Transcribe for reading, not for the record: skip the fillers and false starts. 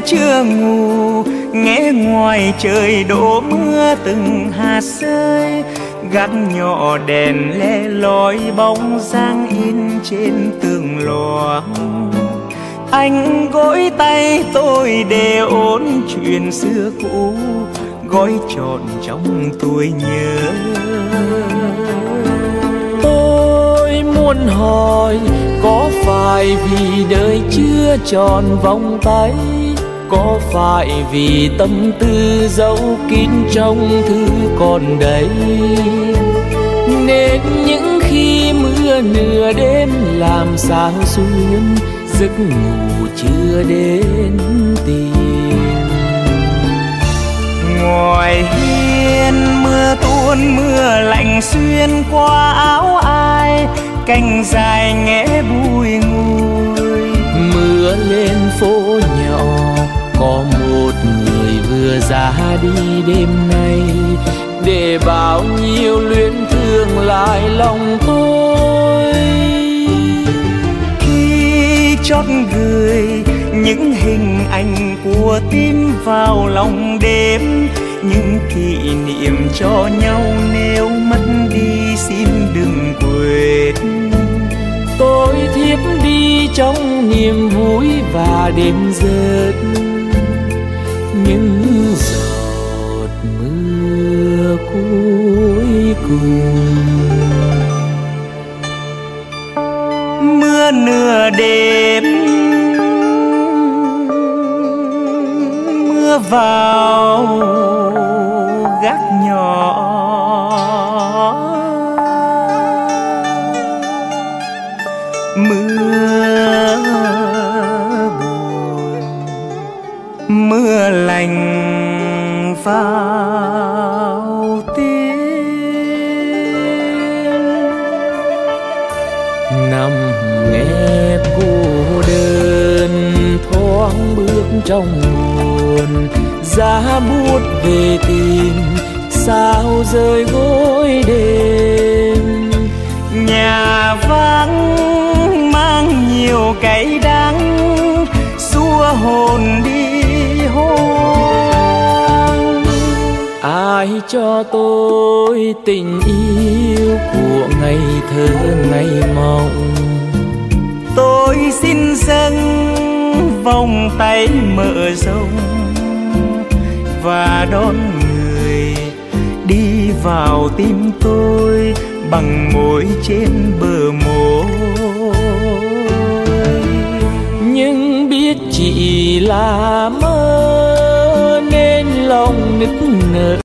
chưa ngủ, nghe ngoài trời đổ mưa từng hạt rơi. Gác nhỏ đèn le lói bóng dáng in trên tường loáng. Anh gối tay tôi để ôn chuyện xưa cũ, gói trọn trong tôi nhớ. Tôi muốn hỏi, có phải vì đời chưa tròn vòng tay, có phải vì tâm tư giấu kín trong thư còn đây, nên những khi mưa nửa đêm làm sao xuyên, giấc ngủ chưa đến tìm. Ngoài hiên mưa tuôn mưa lạnh xuyên qua áo ai, cành dài nghe bùi ngùi. Mưa lên phố nhỏ, có một người vừa ra đi đêm nay, để bao nhiêu luyến thương lại lòng tôi. Khi chót gửi những hình ảnh của tim vào lòng đêm, những kỷ niệm cho nhau nếu mất đi xin đừng quên. Tôi thiếp đi trong niềm vui và đêm rớt những giọt mưa cuối cùng. Mưa nửa đêm mưa vào gác nhỏ, mưa buồn mưa lạnh vào tiếng. Nằm nghe cô đơn thoáng bước trong buồn, giá buốt về tìm sao rơi gối đêm. Nhà vắng mang nhiều cay đắng, xua hồn đi hoang. Ai cho tôi tình yêu của ngày thơ ngày mộng, tôi xin dâng vòng tay mở rộng và đón người đi vào tim tôi bằng môi trên bờ môi. Nhưng biết chỉ là mơ nên lòng nức nở.